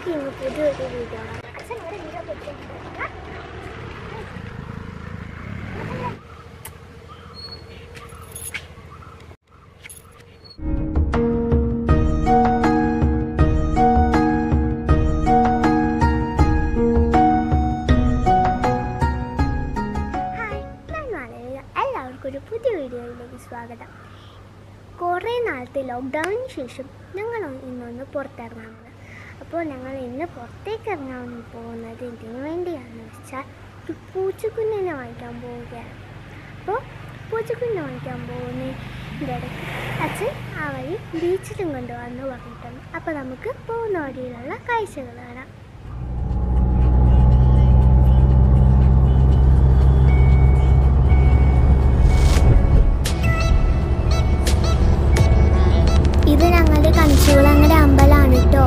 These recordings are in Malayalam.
നമുക്കിന്ന് പുതിയൊരു വീഡിയോ ആണ്. അച്ഛൻ ഇവിടെ വീഡിയോ കൊടുത്തിട്ടുണ്ട്. എല്ലാവർക്കും ഒരു പുതിയ വീഡിയോയിലേക്ക് സ്വാഗതം. കുറേ നാളത്തെ ലോക്ക്ഡൗണിന് ശേഷം ഞങ്ങൾ ഇന്നൊന്ന് പുറത്തിറങ്ങാമെന്ന്. അപ്പോൾ ഞങ്ങൾ ഇന്ന് പുറത്തേക്ക് ഇറങ്ങാൻ പോകുന്നത് ഇതിനു വേണ്ടിയാണെന്ന് വെച്ചാൽ ഒരു പൂച്ചക്കുഞ്ഞിനെ വാങ്ങിക്കാൻ പോവുകയാണ്. അപ്പോൾ പൂച്ചക്കുഞ്ഞിനെ വാങ്ങിക്കാൻ പോകുന്നതിൻ്റെ ഇടയ്ക്ക് അച്ഛൻ ആ വഴി ബീച്ചിലും കൊണ്ടുപോകാമെന്ന് പറഞ്ഞിട്ടുണ്ട്. അപ്പോൾ നമുക്ക് പോകുന്ന വഴിയിലുള്ള കാഴ്ചകൾ കാണാം. ഇത് ഞങ്ങളുടെ കണിച്ചുകുളങ്ങര അമ്പലമാണ് കേട്ടോ.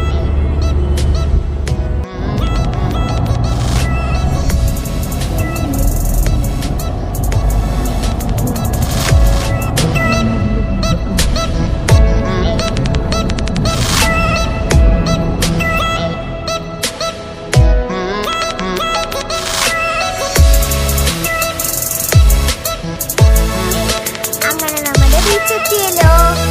അങ്ങനെ നമ്മുടെ ബീച്ചെത്തിയല്ലോ.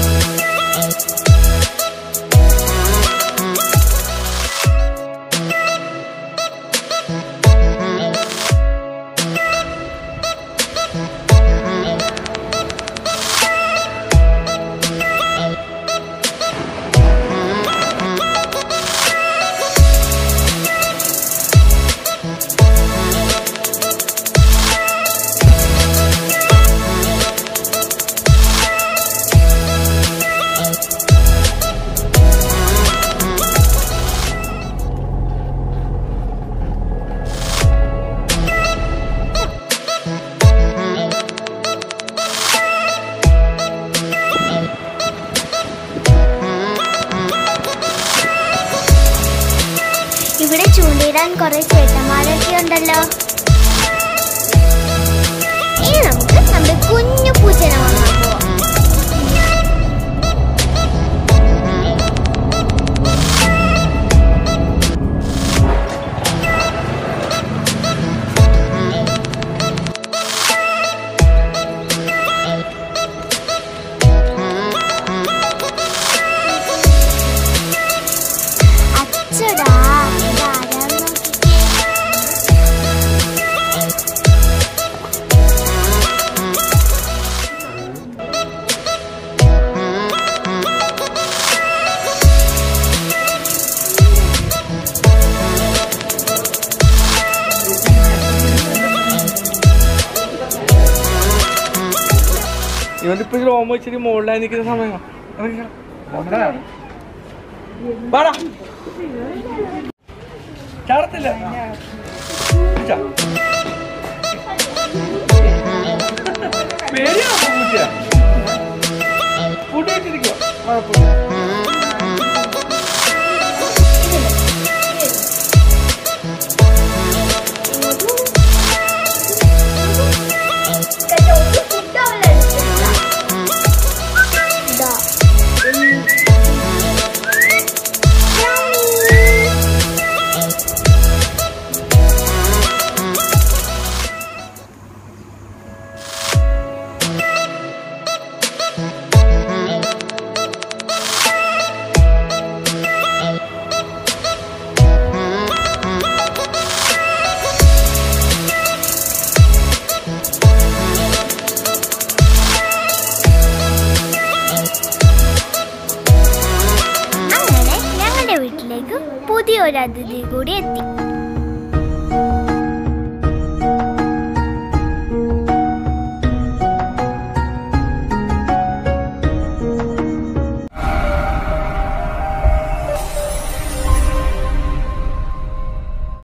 ഇവിടെ ചൂണ്ടിയിടാൻ കുറെ ചേട്ടന്മാരൊക്കെ ഉണ്ടല്ലോ. ഇനി നമുക്ക് നമ്മുടെ കുഞ്ഞു പൂച്ചനെ വാങ്ങാൻ പോവാം. അച്ചടാ ഇവനിപ്പോ ഓമ ഇച്ചിരി മുകളിലായി നിൽക്കുന്ന സമയം ചാടത്തില്ല. പേടിയാണോ പൂച്ച? ഫുഡ് കഴിച്ചിരിക്കുക കുഴപ്പമില്ല. പുതിയൊരു അതിഥി കൂടി എത്തി.